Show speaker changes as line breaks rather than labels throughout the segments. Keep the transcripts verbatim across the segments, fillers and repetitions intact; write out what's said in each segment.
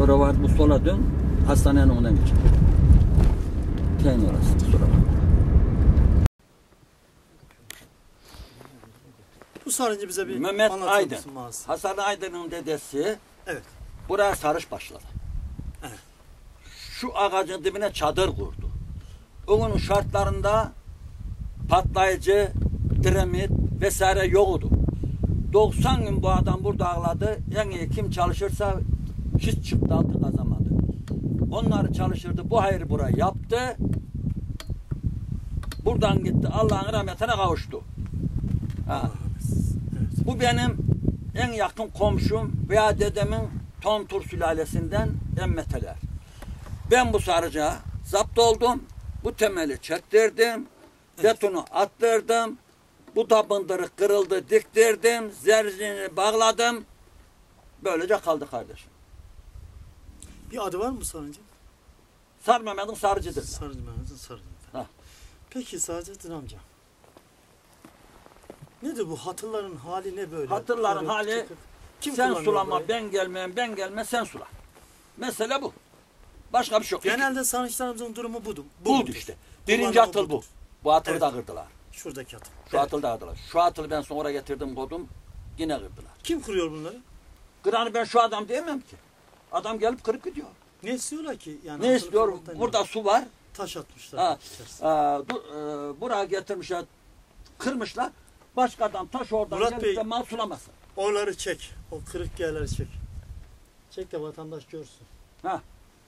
Sonra var bu sola dön. Hastanenin önünden geçin. Teyin orası. Sonra bak.
Bu sarıncı bize bir
Mehmet Aydın.
Mağazı.
Hasan Aydın'ın dedesi.
Evet.
Buraya sarış başladı.
Evet.
Şu ağacın dibine çadır kurdu. Onun şartlarında patlayıcı, dinamit vesaire yoktu. doksan gün bu adam burada ağladı. En iyi kim çalışırsa hiç çıktı altı kazanmadı. Onlar çalışırdı. Bu hayrı buraya yaptı. Buradan gitti. Allah'ın rahmetine kavuştu. Ha.
Evet.
Bu benim en yakın komşum veya dedemin Tontur sülalesinden emmeteler. Ben bu sarıca zapt oldum. Bu temeli çektirdim. Evet. Betonu attırdım. Bu tabındırık kırıldı, diktirdim. Zercini bağladım. Böylece kaldı kardeşim.
Bir adı var mı sarıncı?
Sarı Mehmet'in sarıcıdır.
Sarıncı Mehmet'in sarıcı.
Ha.
Peki Saadettin amca. Nedir bu hatırların hali ne böyle?
Hatırların
Böyle
hali
çıkıp, kim
sen
kullanıyor
sulama,
burayı?
ben gelmeyeyim, ben gelme, sen sula. Mesele bu. Başka bir şey yok.
Genelde sarnıçlarımızın durumu budur.
Buldu işte. Birinci atıl bu. Bu atılı
Evet.
da kırdılar.
Şuradaki atıl.
Şu
Evet.
atılı da kırdılar. Şu atılı ben sonra getirdim kodum. Yine kırdılar.
Kim kuruyor bunları?
Kıranı ben şu adam diyemem ki. Adam gelip kırıp gidiyor.
Ne istiyorlar ki? Yani
Ne
atıl
istiyor?
kırmaktan
Burada
yani.
su var.
Taş atmışlar.
Ha,
içerisine.
e, du, e, buraya getirmişler. Kırmışlar. Başka adam taş oradan
Murat
gelip
Bey-
de mal sulamasın.
Onları çek. O kırık yerleri çek. Çek de vatandaş görsün.
Ha,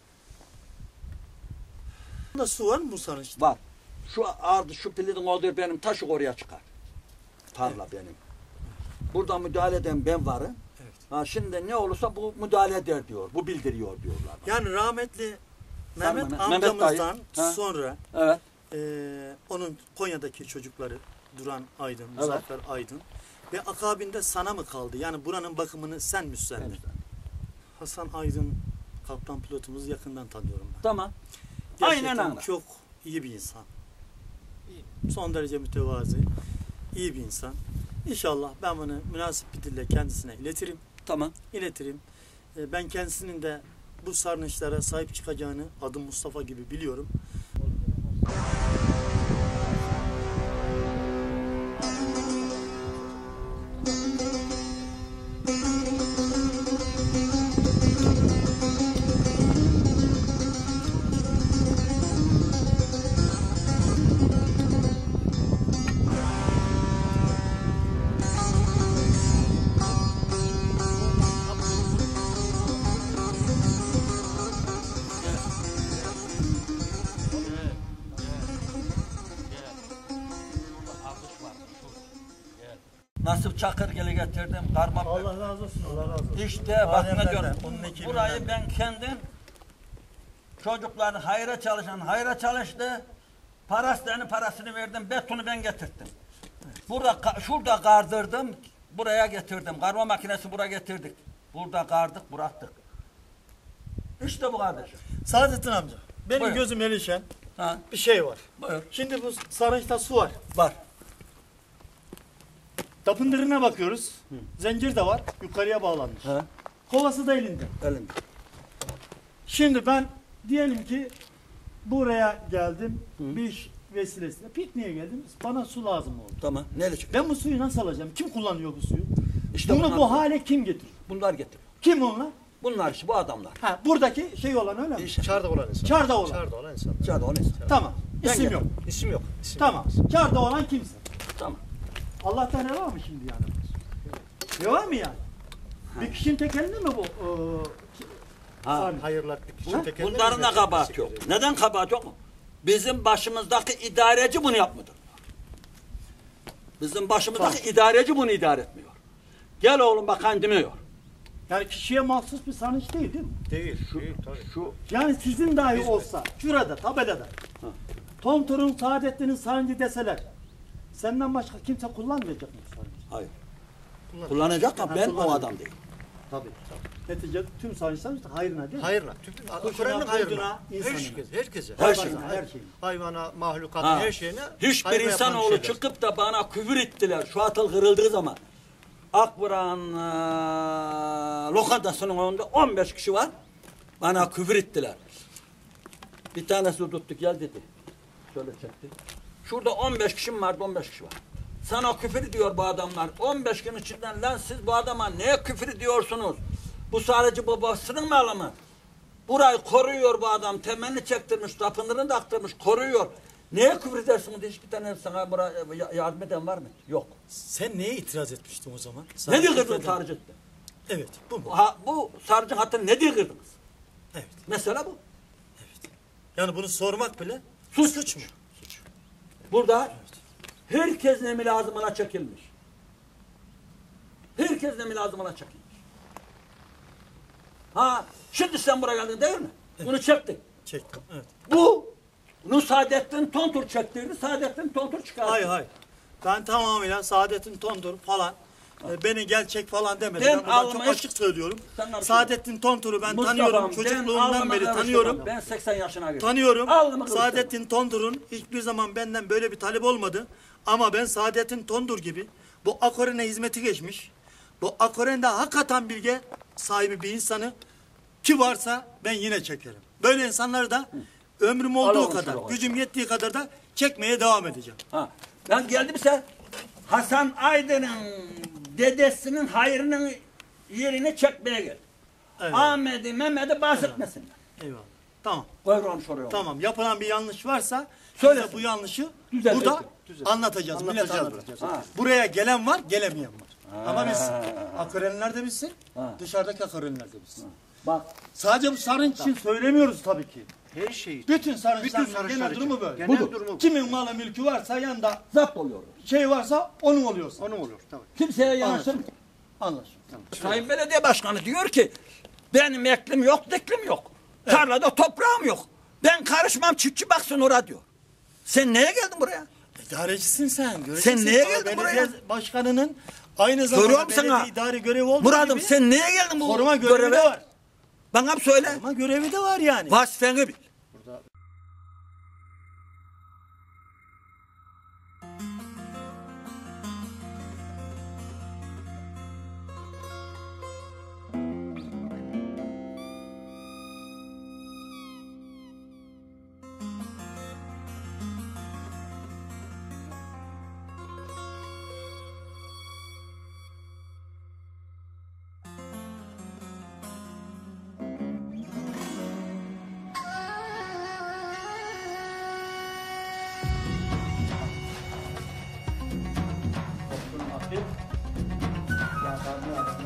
Bunda su var mı bu sarnıçta?
var. Şu ardı, şu pilidin olduğu benim taşı oraya çıkar. Tarla benim. Burada müdahale eden ben varım.
Evet.
Ha, şimdi ne olursa bu müdahale eder diyor. Bu bildiriyor diyorlar.
Yani rahmetli
Sen
Mehmet
Mehmet- Mehmet
amcamızdan
dayı. Ha.
sonra
Evet.
eee onun Konya'daki çocukları Duran Aydın, Muzaffer Aydın ve akabinde sana mı kaldı? Yani buranın bakımını sen mi üstlendin?
Evet.
Hasan Aydın kaptan pilotumuzu yakından tanıyorum ben.
Tamam.
Gerçekten
Aynen öyle.
çok iyi bir insan. Son derece mütevazi, iyi bir insan. İnşallah ben bunu münasip bir dille kendisine iletirim.
Tamam.
iletirim. E, Ben kendisinin de bu sarnıçlara sahip çıkacağını adım Mustafa gibi biliyorum.
Nasip Çakırgel'i getirdim. Karma.
Allah razı olsun. Allah razı olsun.
İşte bak ne
Alemlerden,
diyorum.
onun ekibinden.
Burayı ben kendim çocukların hayra çalışan hayra çalıştı. Parasını parasını verdim. Betonu ben getirttim. Burada şurada kardırdım. Buraya getirdim. Karma makinesi buraya getirdik. Burada kardık, bıraktık. İşte bu kardeşim.
Saadettin amca, benim
Buyur.
gözüm ilişen
Ha,
bir şey var.
buyur.
Şimdi bu sarnıçta su var.
Var.
Tapındırına bakıyoruz. Zincir de var. Yukarıya bağlanmış.
Ha,
Kovası da elinde.
elimde.
Şimdi ben diyelim ki buraya geldim.
Hı.
Bir iş vesilesiyle. Pikniğe geldim. Bana su lazım oldu.
Tamam. Neyle çıkıyor?
Ben bu suyu nasıl alacağım? Kim kullanıyor bu suyu?
İşte
Bunu
bunlar-
bu hale kim getiriyor?
Bunlar getiriyor.
Kim onlar?
Bunlar işte bu adamlar.
Ha, buradaki şey olan öyle mi?
İşte.
Çarda olan insan.
Çarda olan.
Çarda olan insan.
Çağda onu istiyor.
Tamam.
Ben
İsim yok.
getirdim.
İsim yok. İsim
Tamam.
yok.
Çarda olan kimse.
Tamam.
Allah'tan ne var mı şimdi yani? Ne var mı yani? Bir kişinin tek elinde mi bu? Ee,
Ha.
sarnıç?
Hayırlar bir kişi
Ha?
tekerine
Bunların da
hizmet
kabahat
etmesi
yok.
gerekiyor.
Neden kabahat yok mu? Bizim başımızdaki idareci bunu yapmadı. Bizim başımızdaki idareci bunu idare etmiyor. Gel oğlum bak kendimi yor.
Yani kişiye mahsus bir sarnıç değil değil mi?
Değil.
Şu,
değil tabii.
şu
Yani sizin dahi
Hizmet.
olsa şurada tabelada
Ha.
Tontur'un Saadettin'in sarnıcı deseler senden başka kimse kullanmayacak mı bu sarnıcı?
hayır.
Kullan-
Kullanacak ama
Ha,
ben o
kullanacak.
adam değil.
Tabii. Netice tüm sarnıçlar işte hayrına değil mi?
Hayırla. Tüm-
Kuşuna,
Kur'an'ın hayrına.
kurduna, insanına.
Herkese. Herkese.
Her şey.
Hayvanına, her şeyine.
Hayvana, mahlukata,
Ha.
her şeyine.
Hiçbir
hayırla yapan
insanoğlu
şeyler.
çıkıp da bana küfür ettiler şu atıl kırıldığı zaman. Akburan eee, lokantasının önünde on beş kişi var. Bana küfür ettiler. Bir tanesi tuttu gel dedi. Şöyle çekti. Şurada on beş kişim vardı, on beş kişi var. Sana küfür ediyor bu adamlar. on beş gün içinden lan siz bu adama neye küfür ediyorsunuz? Bu sadece babasının malı mı? Burayı koruyor bu adam. Temelini çektirmiş, tapınırını da aktırmış, koruyor. Neye küfür edersin diye hiçbir tane sana buraya yardım eden var mı? Yok.
Sen neye itiraz etmiştin o zaman?
Ne diye kırdın sarıcı?
Evet, bu mu?
Ha, bu sarıcı hattını ne diye kırdınız?
Evet.
Mesela bu.
Evet. Yani bunu sormak bile
Suç.
suç mu? Suç.
Burada herkes ne lazımına çekilmiş. Herkes ne lazımına çekilmiş. Ha, şimdi sen buraya geldin değil mi?
Evet.
Bunu çektik.
Çektim, evet.
Bu, bunu Saadettin Tontur çektirdi. Saadettin Tontur çıkardı.
Hayır hayır. Ben tamamıyla Saadettin Tontur falan e, beni gel çek falan demedi.
Ben
Ben, buradan çok
almayı-
açık söylüyorum.
Sen karışma.
Saadettin Tontur'u ben
Mustafa'm,
tanıyorum.
ben
Çocukluğumdan
alnıma
beri
karıştırmam.
tanıyorum.
Ben seksen yaşına girdim.
Tanıyorum.
Alnıma karıştırmam.
Saadettin Tondur'un hiçbir zaman benden böyle bir talep olmadı. Ama ben Saadettin Tondur gibi bu Akoren'e hizmeti geçmiş. Bu Akoren'de hakikaten bilge sahibi bir insanı ki varsa ben yine çekerim. Böyle insanları da ömrüm olduğu
Alalım
kadar,
şuraya.
gücüm yettiği kadar da çekmeye devam edeceğim.
Ha, ben geldim Hasan Aydın'ın dedesinin hayrının yerini çekmeye geldim.
Evet.
Ahmet'i, Mehmet'i bahsetmesinler.
Eyvallah. Tamam.
Buyurun soruyorum.
Tamam. Yapılan bir yanlış varsa
Söyle.
bize bu yanlışı
Düzeltin.
burada
Düzeltin.
anlatacağız. Millet
Anlatacağız
anlatacağız.
Ha.
Buraya gelen var, gelemeyen var.
Ha.
Ama biz Akorenler de bilsin,
Ha.
dışarıdaki Akorenler de bilsin.
Bak,
Sadece bu sarınç için söylemiyoruz tabii ki.
Her şey.
Bütün sarınçların
Bütün sarınçlar
genel
için.
durumu böyle.
Genel
Budur.
durumu bu.
Kimin malı mülkü varsa yanında
zapt oluyor.
şey varsa onun oluyorsa.
Onun olur. Tamam.
Kimseye yanaşır.
Anlaşıldı. Anlaşıldı. Tamam.
Sayın Belediye Başkanı diyor ki benim eklim yok, diklim yok. Tarlada toprağım yok. Ben karışmam, çiftçi baksın oraya diyor. Sen neye geldin buraya?
İdarecisin sen. Göreceksin.
Sen neye
Sonra
geldin
belediye
buraya?
başkanının aynı zamanda
Soruyorum
belediye
sana.
idari görevi olduğu
Muradım
gibi
sen neye geldin bu
koruma görevi
göreve?
de var.
Bana bir söyle.
Koruma görevi de var yani.
Vasfeni bil. Ya,